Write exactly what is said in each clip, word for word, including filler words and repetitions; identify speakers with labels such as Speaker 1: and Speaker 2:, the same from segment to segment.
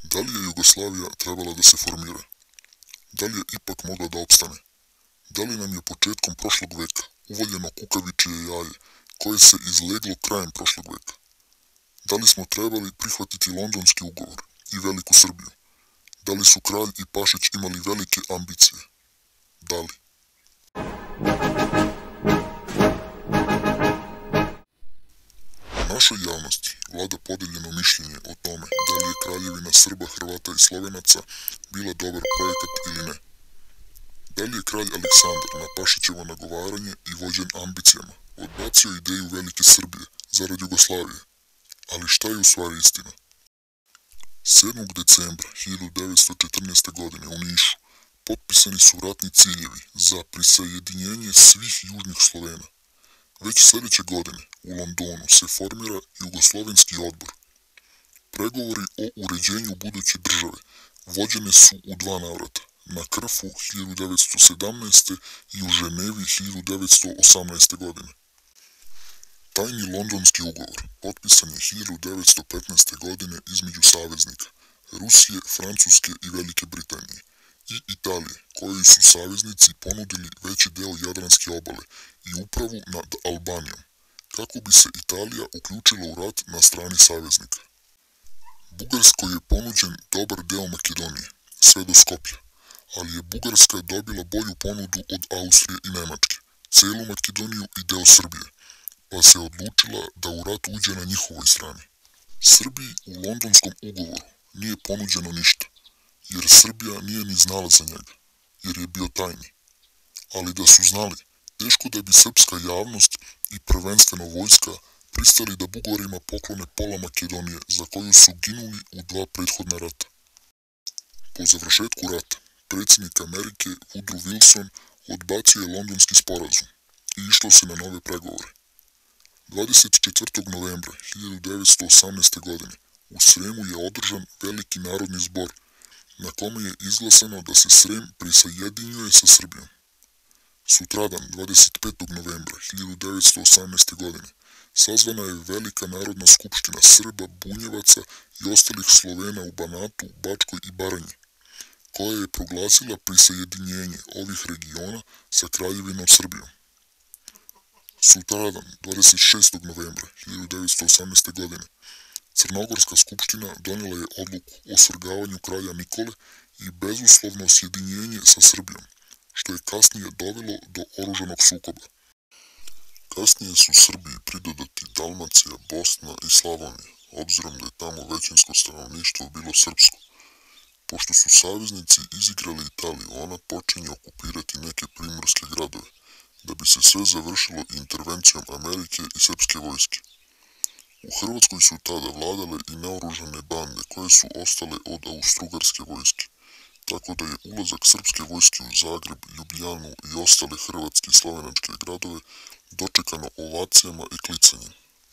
Speaker 1: Da li je Jugoslavija trebala da se formira? Da li je ipak mogla da opstane? Da li nam je početkom prošlog veka uvaljeno kukavičije jaje koje se izleglo krajem prošlog veka? Da li smo trebali prihvatiti Londonski ugovor i Veliku Srbiju? Da li su kralj i Pašić imali velike ambicije? Da li? U našoj javnosti vlada podeljeno mišljenje o tome da li je kraljevina Srba, Hrvata i Slovenaca bila dobar projekat ili ne. Da li je kralj Aleksandar na Pašićevo nagovaranje i vođen ambicijama odbacio ideju Velike Srbije zarad Jugoslavije? Ali šta je u stvari istina? sedmog decembra hiljadu devetsto četrnaeste. godine u Nišu potpisani su ratni ciljevi za prisajedinjenje svih južnih Slovena. Već sljedeće godine u Londonu se formira Jugoslovenski odbor. Pregovori o uređenju buduće države vođene su u dva navrata, na Krfu hiljadu devetsto sedamnaeste. i u Ženevi hiljadu devetsto osamnaeste. godine. Tajni Londonski ugovor potpisan je hiljadu devetsto petnaeste. godine između saveznika Rusije, Francuske i Velike Britanije i Italije, koji su saveznici ponudili veći deo Jadranske obale i upravu nad Albanijom, kako bi se Italija uključila u rat na strani saveznika. Bugarskoj je ponuđen dobar deo Makedonije, sve do Skoplja, ali je Bugarska dobila bolju ponudu od Austrije i Nemačke, celu Makedoniju i deo Srbije, pa se odlučila da u rat uđe na njihovoj strani. Srbiji u Londonskom ugovoru nije ponuđeno ništa, jer Srbija nije ni znala za njega, jer je bio tajni. Ali da su znali, teško da bi srpska javnost i prvenstveno vojska pristali da Bugarima poklone pola Makedonije za koju su ginuli u dva prethodna rata. Po završetku rata, predsjednik Amerike Woodrow Wilson odbacio je Londonski sporazum i išlo se na nove pregovore. dvadeset četvrtog novembra hiljadu devetsto osamnaeste. godine u Sremu je održan veliki narodni zbor na kome je izglasano da se Srem prisajedinjuje sa Srbijom. Sutradan, dvadeset petog novembra hiljadu devetsto osamnaeste. godine, sazvana je Velika narodna skupština Srba, Bunjevaca i ostalih Slovena u Banatu, Bačkoj i Baranji, koja je proglasila prisajedinjenje ovih regiona sa Kraljevinom Srbijom. Sutradan, dvadeset šestog novembra hiljadu devetsto osamnaeste. godine, Crnogorska skupština donijela je odluku o svrgavanju kralja Nikole i bezuslovno sjedinjenje sa Srbijom, što je kasnije dovelo do oružanog sukoba. Kasnije su Srbiji pridodati Dalmacija, Bosna i Slavonija, obzirom da je tamo većinsko stanovništvo bilo srpsko. Pošto su saveznici izigrali Italiju, ona počinje okupirati neke primorske gradove, da bi se sve završilo intervencijom Amerike i srpske vojske. U Hrvatskoj su tada vladale i naoružane bande koje su ostale od Austrougarske vojske, tako da je ulazak srpske vojske u Zagreb, Ljubljanu i ostale hrvatske i slovenačke gradove dočekano ovacijama i klicanjem.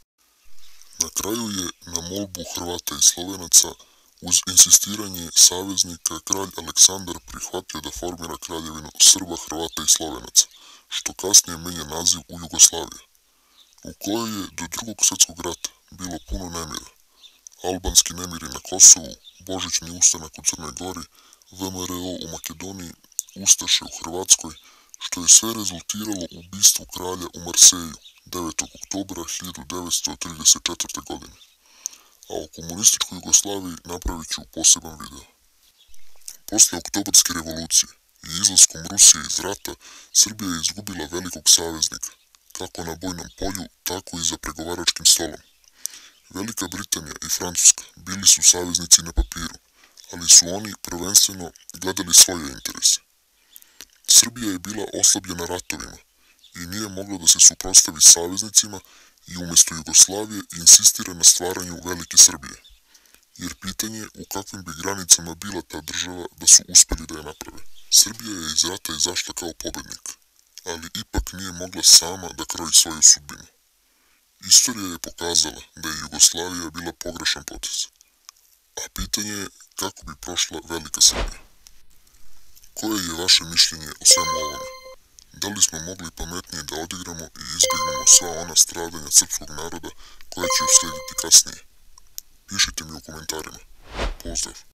Speaker 1: Na kraju je na molbu Hrvata i Slovenaca uz insistiranje saveznika kralj Aleksandar prihvatio da formira kraljevinu Srba, Hrvata i Slovenaca, što kasnije menja naziv u Jugoslaviju, u kojoj je do drugog svjetskog rata bilo puno nemira. Albanski nemiri na Kosovu, Božićni ustanak u Crnoj Gori, V M R O u Makedoniji, Ustaše u Hrvatskoj, što je sve rezultiralo u ubistvu kralja u Marseju devetog oktobra hiljadu devetsto trideset četvrte. godine. A o komunističkoj Jugoslaviji napravit ću poseban video. Posle Oktobarske revolucije i izlaskom Rusije iz rata, Srbija je izgubila velikog saveznika, kako na bojnom polju, tako i za pregovaračkim stolom. Velika Britanija i Francuska bili su saveznici na papiru, ali su oni prvenstveno gledali svoje interese. Srbija je bila oslabljena ratovima i nije mogla da se suprotstavi saveznicima i umjesto Jugoslavije insistira na stvaranju Velike Srbije, jer pitanje je u kakvim bi granicama bila ta država da su uspjeli da je naprave. Srbija je iz rata izašla kao pobednik, ali ipak nije mogla sama da kroji svoju sudbinu. Istorija je pokazala da je Jugoslavija bila pogrešan potez, a pitanje je kako bi prošla Velika Srbija. Koje je vaše mišljenje o svemu ovome? Da li smo mogli pametnije da odigramo i izbjegnemo sva ona stradanja srpskog naroda koja će uslijediti kasnije? Pišite mi u komentarima. Pozdrav!